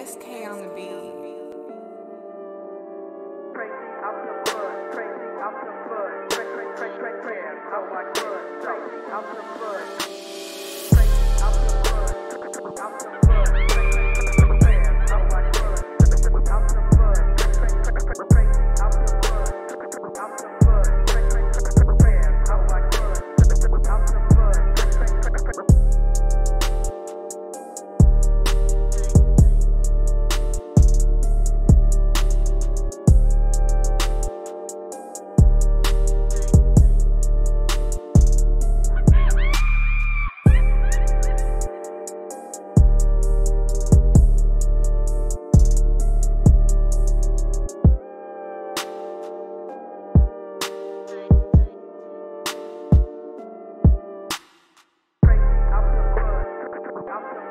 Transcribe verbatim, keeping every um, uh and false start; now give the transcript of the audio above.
S K on the beat. Crazy out the bud, crazy out the bud, crazy, crazy, crazy, crazy, out like bud, crazy out the bud, crazy out the bud, out the bud, crazy, crazy, crazy, out like bud, out the bud, crazy, crazy, crazy, out the bud, out the bud, crazy, crazy, crazy, out like bud, out the bud, crazy, crazy, crazy. Out the